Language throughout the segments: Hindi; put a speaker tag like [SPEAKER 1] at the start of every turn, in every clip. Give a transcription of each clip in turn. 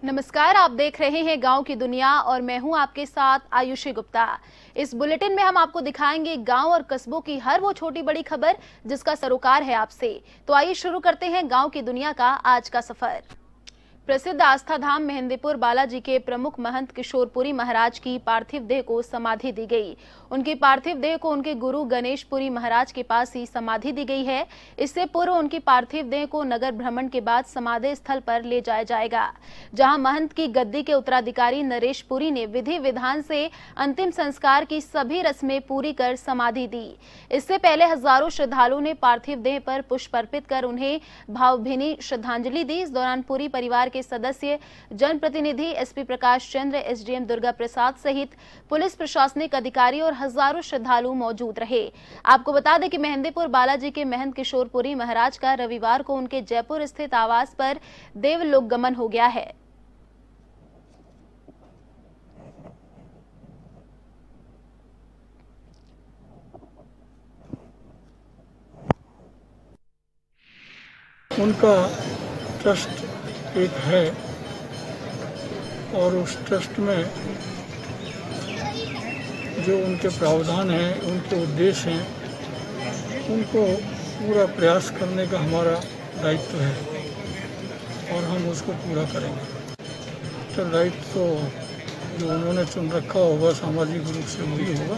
[SPEAKER 1] नमस्कार, आप देख रहे हैं गांव की दुनिया और मैं हूं आपके साथ आयुषी गुप्ता। इस बुलेटिन में हम आपको दिखाएंगे गांव और कस्बों की हर वो छोटी बड़ी खबर जिसका सरोकार है आपसे। तो आइए शुरू करते हैं गांव की दुनिया का आज का सफर। प्रसिद्ध आस्था धाम मेहंदीपुर बालाजी के प्रमुख महंत किशोरपुरी महाराज की पार्थिव देह को समाधि दी गई। उनकी पार्थिव देह को उनके गुरु गणेशपुरी महाराज के पास ही समाधि दी गई है। इससे पूर्व उनकी पार्थिव देह को नगर भ्रमण के बाद समाधि स्थल पर ले जाया जाएगा, जहां महंत की गद्दी के उत्तराधिकारी नरेश पुरी ने विधि विधान से अंतिम संस्कार की सभी रस्में पूरी कर समाधि दी। इससे पहले हजारों श्रद्धालुओं ने पार्थिव देह पर पुष्प अर्पित कर उन्हें भावभीनी श्रद्धांजलि दी। इस दौरान पूरी परिवार के सदस्य, जनप्रतिनिधि, एसपी प्रकाश चंद्र, एसडीएम दुर्गा प्रसाद सहित पुलिस प्रशासनिक अधिकारी और हजारों श्रद्धालु मौजूद रहे। आपको बता दें कि मेहंदीपुर बालाजी के महंत किशोरपुरी महाराज का रविवार को उनके जयपुर स्थित आवास पर देवलोक गमन हो गया है।
[SPEAKER 2] उनका ट्रस्ट एक है और उस ट्रस्ट में जो उनके प्रावधान हैं, उनके उद्देश्य हैं, उनको पूरा प्रयास करने का हमारा दायित्व है और हम उसको पूरा करेंगे। तो दायित्व तो जो उन्होंने चुन रखा होगा सामाजिक रूप से वही होगा।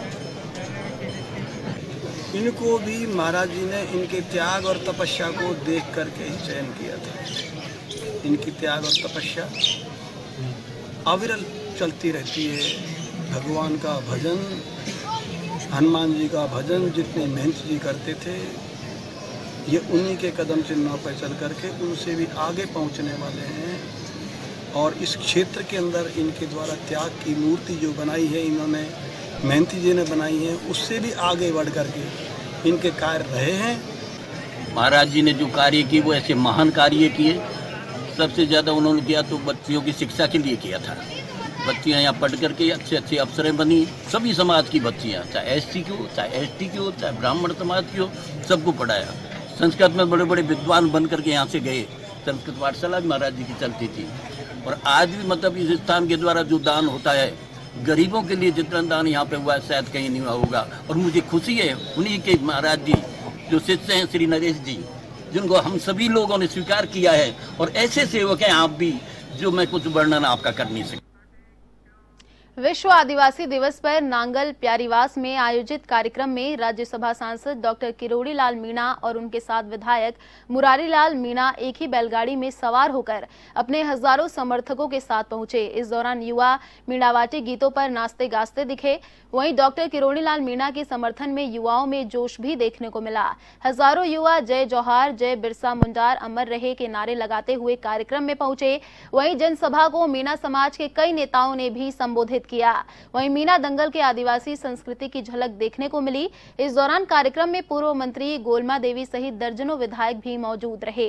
[SPEAKER 3] इनको भी महाराज जी ने इनके त्याग और तपस्या को देख करके ही चयन किया था। इनकी त्याग और तपस्या अविरल चलती रहती है। भगवान का भजन, हनुमान जी का भजन जितने महंत जी करते थे, ये उन्हीं के कदम चिन्हों पर चल करके उनसे भी आगे पहुंचने वाले हैं। और इस क्षेत्र के अंदर इनके द्वारा त्याग की मूर्ति जो बनाई है, इन्होंने महंती जी ने बनाई है, उससे भी आगे बढ़ करके इनके कार्य रहे हैं।
[SPEAKER 4] महाराज जी ने जो कार्य किए वो ऐसे महान कार्य किए। सबसे ज़्यादा उन्होंने किया तो बच्चियों की शिक्षा के लिए किया था। बच्चियाँ यहाँ पढ़ करके अच्छे अच्छे अफसरें बनी। सभी समाज की बच्चियाँ, चाहे एससी की हो, चाहे एसटी की हो, चाहे ब्राह्मण समाज की हो, सबको पढ़ाया। संस्कृत में बड़े बड़े विद्वान बन करके यहाँ से गए। संस्कृत पाठशाला भी महाराज जी की चलती थी। और आज भी मतलब इस स्थान के द्वारा जो दान होता है, गरीबों के लिए जितना दान यहाँ पे हुआ है शायद कहीं नहीं हुआ होगा। और मुझे खुशी है उन्हीं के महाराज जी जो शिष्य हैं श्री नरेश जी, जिनको हम सभी लोगों ने स्वीकार किया है। और ऐसे सेवक हैं आप भी, जो मैं कुछ वर्णन आपका कर नहीं सकता।
[SPEAKER 1] विश्व आदिवासी दिवस पर नांगल प्यारीवास में आयोजित कार्यक्रम में राज्यसभा सांसद डॉक्टर किरोड़ी लाल मीणा और उनके साथ विधायक मुरारी लाल मीणा एक ही बैलगाड़ी में सवार होकर अपने हजारों समर्थकों के साथ पहुंचे। इस दौरान युवा मीणावाटी गीतों पर नाचते गाजते दिखे। वहीं डॉक्टर किरोड़ी लाल मीणा के समर्थन में युवाओं में जोश भी देखने को मिला। हजारों युवा जय जौहार, जय बिरसा मुंडार अमर रहे के नारे लगाते हुए कार्यक्रम में पहुंचे। वहीं जनसभा को मीणा समाज के कई नेताओं ने भी संबोधित किया। वहीं मीणा दंगल के आदिवासी संस्कृति की झलक देखने को मिली। इस दौरान कार्यक्रम में पूर्व मंत्री गोलमा देवी सहित दर्जनों विधायक भी मौजूद रहे।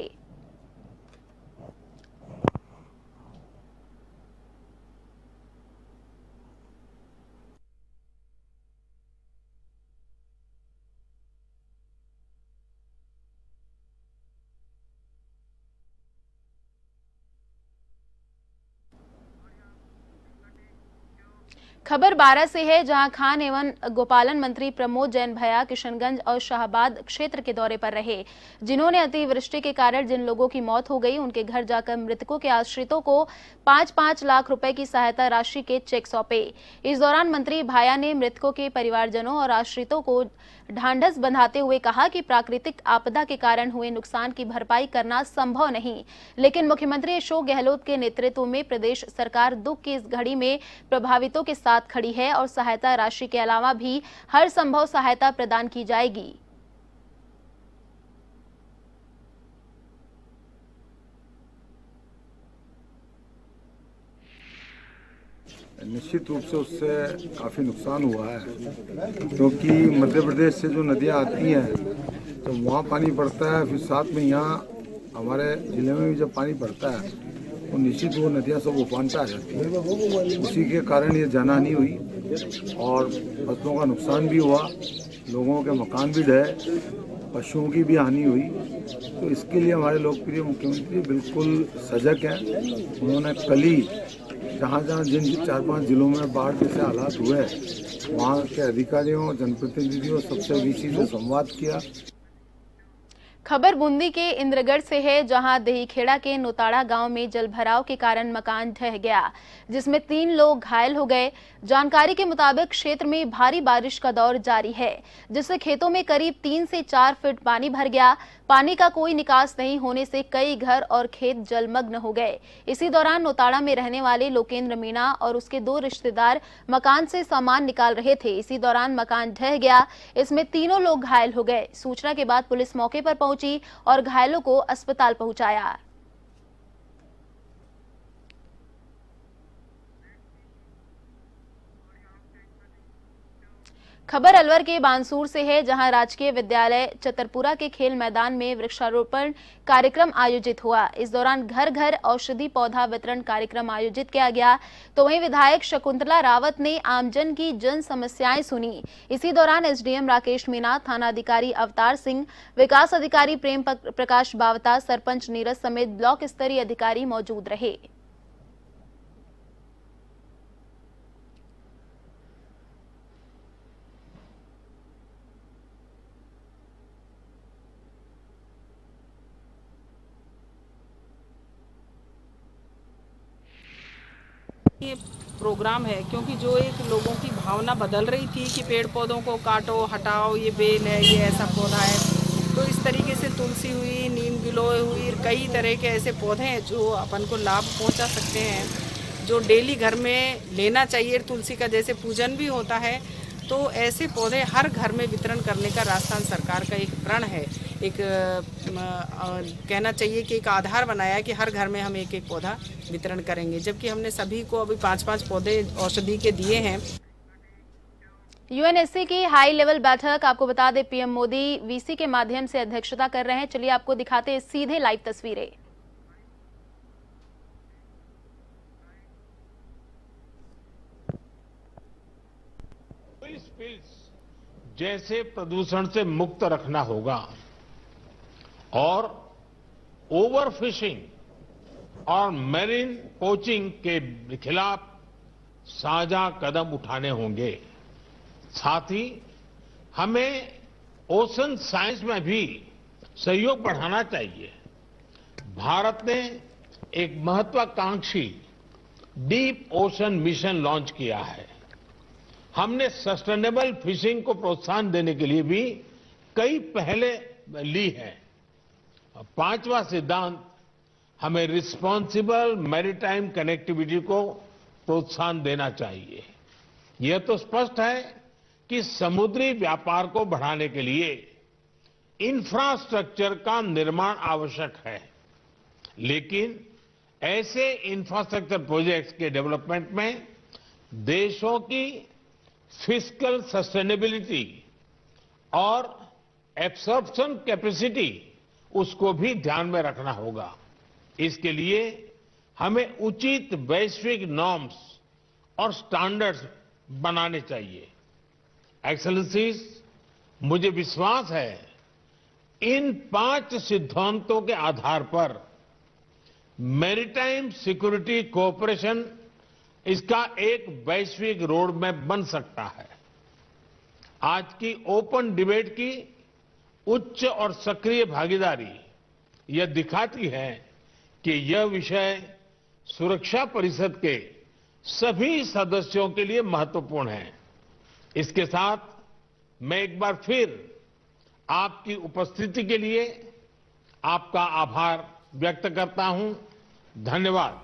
[SPEAKER 1] खबर 12 से है, जहां खान एवं गोपालन मंत्री प्रमोद जैन भैया किशनगंज और शाहबाद क्षेत्र के दौरे पर रहे, जिन्होंने अतिवृष्टि के कारण जिन लोगों की मौत हो गई उनके घर जाकर मृतकों के आश्रितों को 5-5 लाख रुपए की सहायता राशि के चेक सौंपे। इस दौरान मंत्री भाया ने मृतकों के परिवारजनों और आश्रितों को ढांढस बंधाते हुए कहा कि प्राकृतिक आपदा के कारण हुए नुकसान की भरपाई करना संभव नहीं, लेकिन मुख्यमंत्री अशोक गहलोत के नेतृत्व में प्रदेश सरकार दुख की इस घड़ी में प्रभावितों के साथ खड़ी है और सहायता राशि के अलावा भी हर संभव सहायता प्रदान की जाएगी।
[SPEAKER 5] निश्चित रूप से उससे काफ़ी नुकसान हुआ है, क्योंकि मध्य प्रदेश से जो नदियाँ आती हैं तो वहाँ पानी पड़ता है, फिर साथ में यहाँ हमारे ज़िले में भी जब पानी पड़ता है तो निश्चित वो नदियाँ सब उफान पे आ जाती है। उसी के कारण ये जनहानि हुई और फसलों का नुकसान भी हुआ, लोगों के मकान भी ढहे, पशुओं की भी हानि हुई। तो इसके लिए हमारे लोकप्रिय मुख्यमंत्री बिल्कुल सजग हैं। उन्होंने कल ही जहाँ जिन 4-5 जिलों में बाढ़ जैसे हालात हुए वहाँ के अधिकारियों, जनप्रतिनिधियों, सबसे वीसी से संवाद किया।
[SPEAKER 1] खबर बूंदी के इंद्रगढ़ से है, जहां दहीखेड़ा के नोताड़ा गांव में जलभराव के कारण मकान ढह गया, जिसमें 3 लोग घायल हो गए। जानकारी के मुताबिक क्षेत्र में भारी बारिश का दौर जारी है, जिससे खेतों में करीब 3 से 4 फीट पानी भर गया। पानी का कोई निकास नहीं होने से कई घर और खेत जलमग्न हो गए। इसी दौरान नोताड़ा में रहने वाले लोकेंद्र मीणा और उसके 2 रिश्तेदार मकान से सामान निकाल रहे थे। इसी दौरान मकान ढह गया, इसमें तीनों लोग घायल हो गए। सूचना के बाद पुलिस मौके पर पहुंची और घायलों को अस्पताल पहुंचाया। खबर अलवर के बानसूर से है, जहां राजकीय विद्यालय चतरपुरा के खेल मैदान में वृक्षारोपण कार्यक्रम आयोजित हुआ। इस दौरान घर घर औषधि पौधा वितरण कार्यक्रम आयोजित किया गया। तो वहीं विधायक शकुंतला रावत ने आमजन की जन समस्याएं सुनी। इसी दौरान एसडीएम राकेश मीणा, थाना अधिकारी अवतार सिंह, विकास अधिकारी प्रेम प्रकाश बावता, सरपंच नीरज समेत ब्लॉक स्तरीय अधिकारी मौजूद रहे।
[SPEAKER 6] ये प्रोग्राम है क्योंकि जो एक लोगों की भावना बदल रही थी कि पेड़ पौधों को काटो, हटाओ, ये बेल है, ये ऐसा पौधा है, तो इस तरीके से तुलसी हुई, नीम गिलोय हुई, कई तरह के ऐसे पौधे हैं जो अपन को लाभ पहुंचा सकते हैं, जो डेली घर में लेना चाहिए। तुलसी का जैसे पूजन भी होता है, तो ऐसे पौधे हर घर में वितरण करने का राजस्थान सरकार का एक प्रण है। एक कहना चाहिए कि एक आधार बनाया कि हर घर में हम एक एक पौधा वितरण करेंगे, जबकि हमने सभी को अभी 5-5 पौधे औषधि के दिए हैं।
[SPEAKER 1] यूएनएससी की हाई लेवल बैठक, आपको बता दें पीएम मोदी वीसी के माध्यम से अध्यक्षता कर रहे हैं। चलिए आपको दिखाते हैं सीधे लाइव तस्वीरें।
[SPEAKER 7] जैसे प्रदूषण से मुक्त रखना होगा और ओवरफिशिंग और मैरीन पोचिंग के खिलाफ साझा कदम उठाने होंगे। साथ ही हमें ओशन साइंस में भी सहयोग बढ़ाना चाहिए। भारत ने एक महत्वाकांक्षी डीप ओशन मिशन लॉन्च किया है। हमने सस्टेनेबल फिशिंग को प्रोत्साहन देने के लिए भी कई पहले ली है। 5वां सिद्धांत हमें रिस्पॉन्सिबल मैरीटाइम कनेक्टिविटी को प्रोत्साहन देना चाहिए। यह तो स्पष्ट है कि समुद्री व्यापार को बढ़ाने के लिए इंफ्रास्ट्रक्चर का निर्माण आवश्यक है, लेकिन ऐसे इंफ्रास्ट्रक्चर प्रोजेक्ट्स के डेवलपमेंट में देशों की फिस्कल सस्टेनेबिलिटी और एब्सॉर्प्शन कैपेसिटी, उसको भी ध्यान में रखना होगा। इसके लिए हमें उचित वैश्विक नॉर्म्स और स्टैंडर्ड्स बनाने चाहिए। एक्सेलेंसीज, मुझे विश्वास है इन 5 सिद्धांतों के आधार पर मैरीटाइम सिक्योरिटी कोऑपरेशन इसका एक वैश्विक रोड मैप बन सकता है। आज की ओपन डिबेट की उच्च और सक्रिय भागीदारी यह दिखाती है कि यह विषय सुरक्षा परिषद के सभी सदस्यों के लिए महत्वपूर्ण है। इसके साथ मैं एक बार फिर आपकी उपस्थिति के लिए आपका आभार व्यक्त करता हूं। धन्यवाद।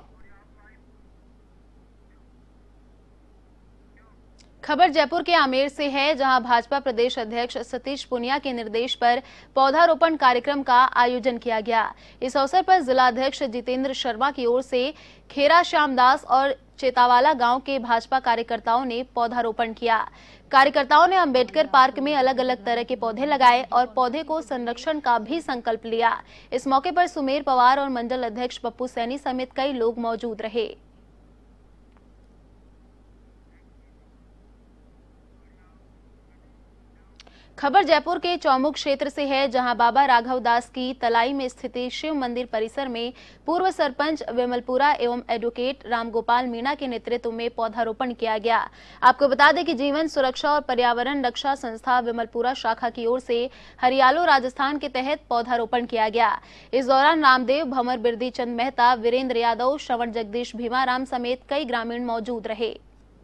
[SPEAKER 1] खबर जयपुर के आमेर से है, जहां भाजपा प्रदेश अध्यक्ष सतीश पुनिया के निर्देश पर पौधारोपण कार्यक्रम का आयोजन किया गया। इस अवसर पर जिलाध्यक्ष जितेंद्र शर्मा की ओर से खेरा श्यामदास और चेतावाला गांव के भाजपा कार्यकर्ताओं ने पौधारोपण किया। कार्यकर्ताओं ने अंबेडकर पार्क में अलग अलग तरह के पौधे लगाए और पौधे को संरक्षण का भी संकल्प लिया। इस मौके पर सुमेर पवार और मंडल अध्यक्ष पप्पू सैनी समेत कई लोग मौजूद रहे। खबर जयपुर के चौमुख क्षेत्र से है, जहां बाबा राघव दास की तलाई में स्थित शिव मंदिर परिसर में पूर्व सरपंच विमलपुरा एवं एडवोकेट रामगोपाल मीणा के नेतृत्व में पौधारोपण किया गया। आपको बता दें कि जीवन सुरक्षा और पर्यावरण रक्षा संस्था विमलपुरा शाखा की ओर से हरियालो राजस्थान के तहत पौधारोपण किया गया। इस दौरान रामदेव, भंवर, बिरदी चंद मेहता, वीरेंद्र यादव, श्रवण जगदीश भीमाराम समेत कई ग्रामीण मौजूद रहे।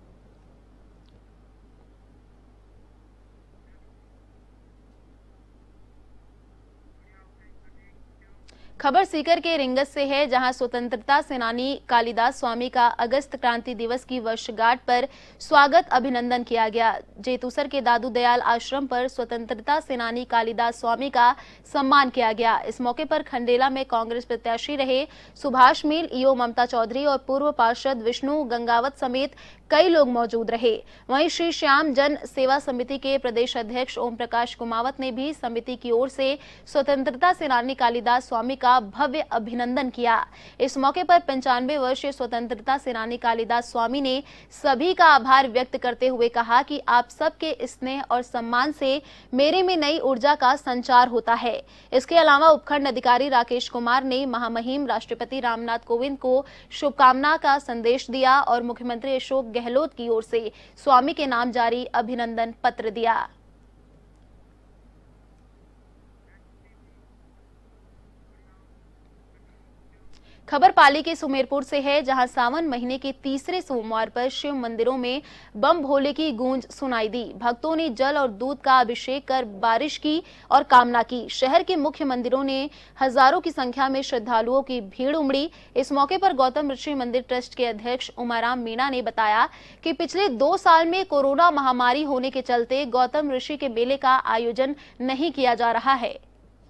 [SPEAKER 1] खबर सीकर के रिंगस से है, जहां स्वतंत्रता सेनानी कालिदास स्वामी का अगस्त क्रांति दिवस की वर्षगांठ पर स्वागत अभिनंदन किया गया। जेतूसर के दादू दयाल आश्रम पर स्वतंत्रता सेनानी कालिदास स्वामी का सम्मान किया गया। इस मौके पर खंडेला में कांग्रेस प्रत्याशी रहे सुभाष मील, ईओ ममता चौधरी और पूर्व पार्षद विष्णु गंगावत समेत कई लोग मौजूद रहे। वहीं श्री श्याम जन सेवा समिति के प्रदेश अध्यक्ष ओम प्रकाश कुमावत ने भी समिति की ओर से स्वतंत्रता सेनानी कालिदास स्वामी का भव्य अभिनंदन किया। इस मौके पर 95 वर्षीय स्वतंत्रता सेनानी कालिदास स्वामी ने सभी का आभार व्यक्त करते हुए कहा कि आप सबके स्नेह और सम्मान से मेरे में नई ऊर्जा का संचार होता है। इसके अलावा उपखंड अधिकारी राकेश कुमार ने महामहिम राष्ट्रपति रामनाथ कोविंद को शुभकामना का संदेश दिया और मुख्यमंत्री अशोक गहलोत की ओर से स्वामी के नाम जारी अभिनंदन पत्र दिया। खबर पाली के सुमेरपुर से है, जहां सावन महीने के तीसरे सोमवार पर शिव मंदिरों में बम भोले की गूंज सुनाई दी। भक्तों ने जल और दूध का अभिषेक कर बारिश की और कामना की। शहर के मुख्य मंदिरों ने हजारों की संख्या में श्रद्धालुओं की भीड़ उमड़ी। इस मौके पर गौतम ऋषि मंदिर ट्रस्ट के अध्यक्ष उमाराम मीणा ने बताया कि पिछले 2 साल में कोरोना महामारी होने के चलते गौतम ऋषि के मेले का आयोजन नहीं किया जा रहा है।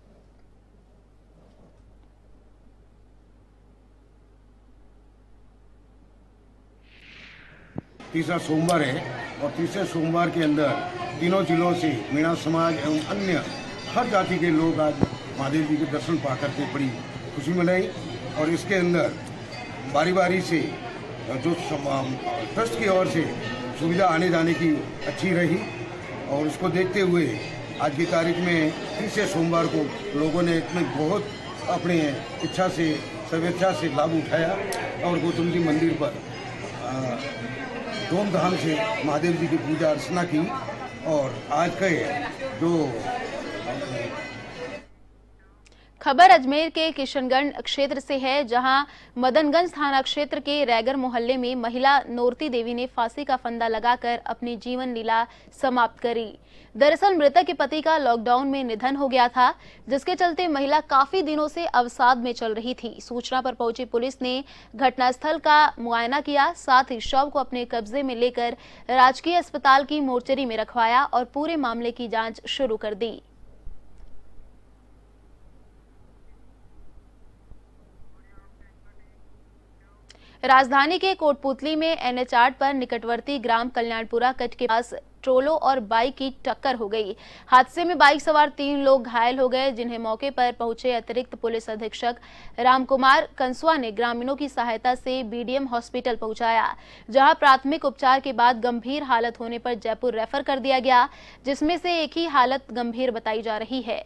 [SPEAKER 8] तीसरा सोमवार है और तीसरे सोमवार के अंदर तीनों जिलों से मीणा समाज एवं अन्य हर जाति के लोग आज महादेव जी के दर्शन पा करके बड़ी खुशी मनाई। और इसके अंदर बारी बारी से जो ट्रस्ट की ओर से सुविधा आने जाने की अच्छी रही और उसको देखते हुए आज की तारीख में तीसरे सोमवार को लोगों ने इसमें बहुत अपने इच्छा से स्वेच्छा से लाभ उठाया और गौतम जी मंदिर पर धूमधाम से महादेव जी की पूजा अर्चना की। और आज के जो
[SPEAKER 1] खबर अजमेर के किशनगंज क्षेत्र से है, जहां मदनगंज थाना क्षेत्र के रैगर मोहल्ले में महिला नोरती देवी ने फांसी का फंदा लगाकर अपनी जीवन लीला समाप्त करी। दरअसल मृतक के पति का लॉकडाउन में निधन हो गया था, जिसके चलते महिला काफी दिनों से अवसाद में चल रही थी। सूचना पर पहुंची पुलिस ने घटनास्थल का मुआयना किया, साथ ही शव को अपने कब्जे में लेकर राजकीय अस्पताल की मोर्चरी में रखवाया और पूरे मामले की जांच शुरू कर दी। राजधानी के कोटपुतली में NH 8 पर निकटवर्ती ग्राम कल्याणपुरा कट के पास ट्रोलो और बाइक की टक्कर हो गई। हादसे में बाइक सवार 3 लोग घायल हो गए, जिन्हें मौके पर पहुंचे अतिरिक्त पुलिस अधीक्षक रामकुमार कंसुआ ने ग्रामीणों की सहायता से BDM हॉस्पिटल पहुंचाया, जहां प्राथमिक उपचार के बाद गंभीर हालत होने पर जयपुर रेफर कर दिया गया, जिसमें से एक ही हालत गंभीर बताई जा रही है।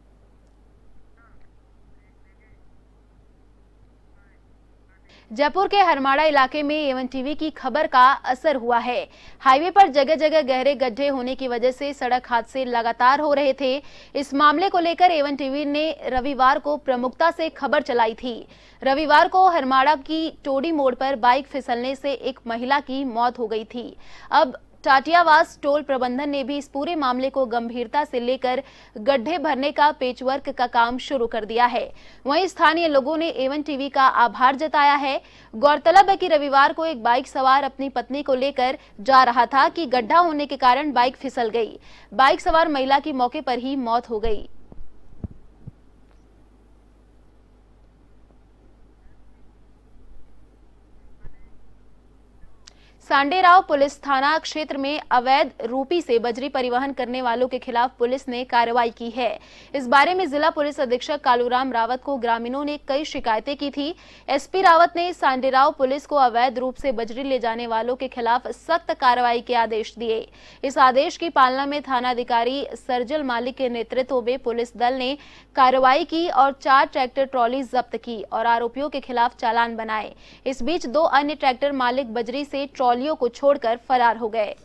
[SPEAKER 1] जयपुर के हरमाड़ा इलाके में A1 टीवी की खबर का असर हुआ है। हाईवे पर जगह जगह गहरे गड्ढे होने की वजह से सड़क हादसे लगातार हो रहे थे। इस मामले को लेकर A1 टीवी ने रविवार को प्रमुखता से खबर चलाई थी। रविवार को हरमाड़ा की टोडी मोड़ पर बाइक फिसलने से एक महिला की मौत हो गई थी। अब टाटियावास टोल प्रबंधन ने भी इस पूरे मामले को गंभीरता से लेकर गड्ढे भरने का पेचवर्क का काम शुरू कर दिया है। वहीं स्थानीय लोगों ने A1 टीवी का आभार जताया है। गौरतलब है कि रविवार को एक बाइक सवार अपनी पत्नी को लेकर जा रहा था कि गड्ढा होने के कारण बाइक फिसल गई। बाइक सवार महिला की मौके पर ही मौत हो गई। सांडेराव पुलिस थाना क्षेत्र में अवैध रूपी से बजरी परिवहन करने वालों के खिलाफ पुलिस ने कार्रवाई की है। इस बारे में जिला पुलिस अधीक्षक कालूराम रावत को ग्रामीणों ने कई शिकायतें की थी। एसपी रावत ने सांडेराव पुलिस को अवैध रूप से बजरी ले जाने वालों के खिलाफ सख्त कार्रवाई के आदेश दिए। इस आदेश की पालना में थानाधिकारी सरजल मालिक के नेतृत्व में पुलिस दल ने कार्रवाई की और 4 ट्रैक्टर ट्रॉली जब्त की और आरोपियों के खिलाफ चालान बनाए। इस बीच 2 अन्य ट्रैक्टर मालिक बजरी से ट्रॉलियों को छोड़कर फरार हो गए।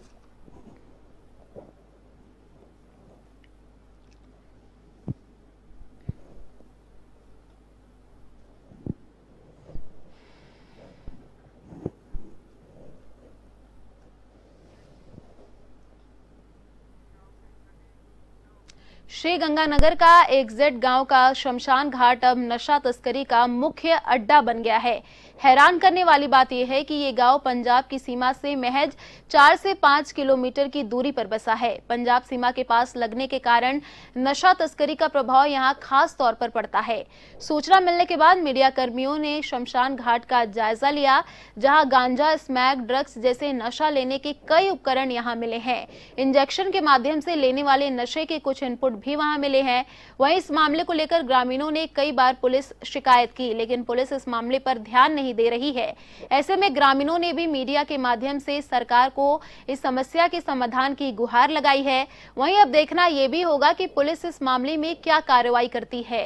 [SPEAKER 1] श्री गंगानगर का एग्जिट गांव का शमशान घाट अब नशा तस्करी का मुख्य अड्डा बन गया है। हैरान करने वाली बात यह है कि ये गांव पंजाब की सीमा से महज 4 से 5 किलोमीटर की दूरी पर बसा है। पंजाब सीमा के पास लगने के कारण नशा तस्करी का प्रभाव यहां खास तौर पर पड़ता है। सूचना मिलने के बाद मीडिया कर्मियों ने शमशान घाट का जायजा लिया, जहां गांजा, स्मैक, ड्रग्स जैसे नशा लेने के कई उपकरण यहां मिले हैं। इंजेक्शन के माध्यम से लेने वाले नशे के कुछ इनपुट भी वहां मिले हैं। वहीं इस मामले को लेकर ग्रामीणों ने कई बार पुलिस शिकायत की, लेकिन पुलिस इस मामले पर ध्यान नहीं दे रही है। ऐसे में ग्रामीणों ने भी मीडिया के माध्यम से सरकार को इस समस्या के समाधान की गुहार लगाई है। वहीं अब देखना यह भी होगा कि पुलिस इस मामले में क्या कार्रवाई करती है।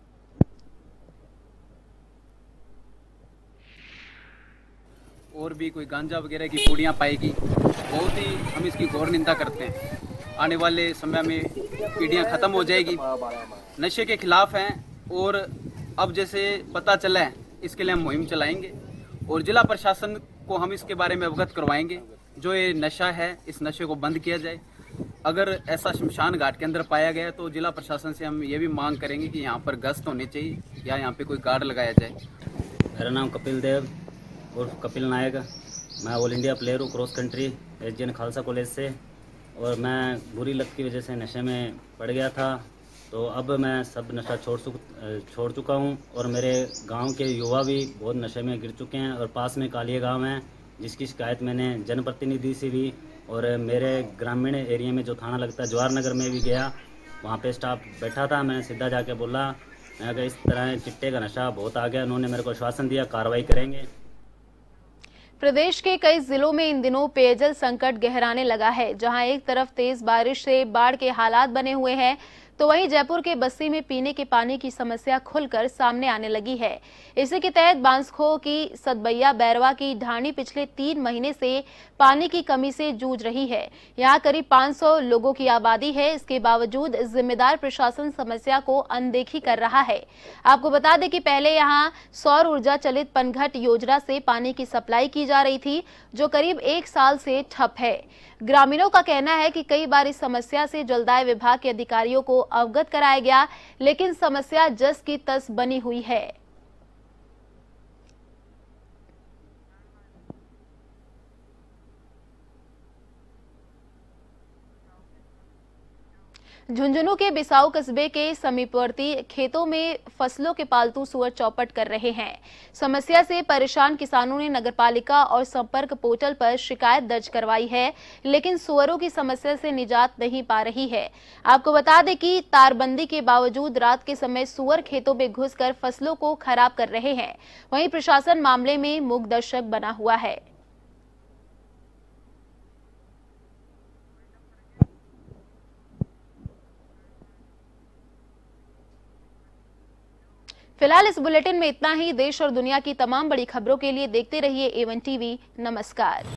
[SPEAKER 9] और भी कोई गांजा वगैरह की पूड़ियां पाएगी, बहुत ही हम इसकी घोर निंदा करते हैं। आने वाले समय में पीढ़ियां खत्म हो जाएगी। नशे के खिलाफ हैं और अब जैसे पता चला है इसके लिए हम मुहिम चलाएंगे और जिला प्रशासन को हम इसके बारे में अवगत करवाएंगे। जो ये नशा है इस नशे को बंद किया जाए। अगर ऐसा शमशान घाट के अंदर पाया गया तो जिला प्रशासन से हम ये भी मांग करेंगे कि यहाँ पर गश्त होनी चाहिए या यहाँ पे कोई गार्ड लगाया जाए।
[SPEAKER 10] मेरा नाम कपिल देव और कपिल नायक, मैं ऑल इंडिया प्लेयर हूँ cross country SGN Khalsa college से। और मैं बुरी लत की वजह से नशे में पड़ गया था, तो अब मैं सब नशा छोड़ चुका हूँ और मेरे गांव के युवा भी बहुत नशे में गिर चुके हैं। और पास में कालिया गांव है जिसकी शिकायत मैंने जनप्रतिनिधि से भी और मेरे ग्रामीण एरिया में जो थाना लगता है जवाहर नगर में भी गया, वहाँ पे स्टाफ बैठा था। मैंने सीधा जाके बोला, मैं अगर इस तरह चिट्टे का नशा बहुत आ गया। उन्होंने मेरे को आश्वासन दिया कार्रवाई करेंगे।
[SPEAKER 1] प्रदेश के कई जिलों में इन दिनों पेयजल संकट गहराने लगा है, जहां एक तरफ तेज बारिश से बाढ़ के हालात बने हुए हैं, तो वहीं जयपुर के बस्सी में पीने के पानी की समस्या खुलकर सामने आने लगी है। इसी के तहत बांसखो की सतबैया बैरवा की ढाणी पिछले 3 महीने से पानी की कमी से जूझ रही है। यहाँ करीब 500 लोगों की आबादी है। इसके बावजूद जिम्मेदार प्रशासन समस्या को अनदेखी कर रहा है। आपको बता दें कि पहले यहाँ सौर ऊर्जा चलित पनघट योजना से पानी की सप्लाई की जा रही थी, जो करीब 1 साल से ठप है। ग्रामीणों का कहना है कि कई बार इस समस्या से जलदाय विभाग के अधिकारियों को अवगत कराया गया, लेकिन समस्या जस की तस बनी हुई है। झुंझुनू के बिसाऊ कस्बे के समीपवर्ती खेतों में फसलों के पालतू सुअर चौपट कर रहे हैं। समस्या से परेशान किसानों ने नगरपालिका और संपर्क पोर्टल पर शिकायत दर्ज करवाई है, लेकिन सुअरों की समस्या से निजात नहीं पा रही है। आपको बता दें कि तारबंदी के बावजूद रात के समय सुअर खेतों में घुसकर फसलों को खराब कर रहे हैं। वहीं प्रशासन मामले में मूक दर्शक बना हुआ है। फिलहाल इस बुलेटिन में इतना ही। देश और दुनिया की तमाम बड़ी खबरों के लिए देखते रहिए A1 TV। नमस्कार।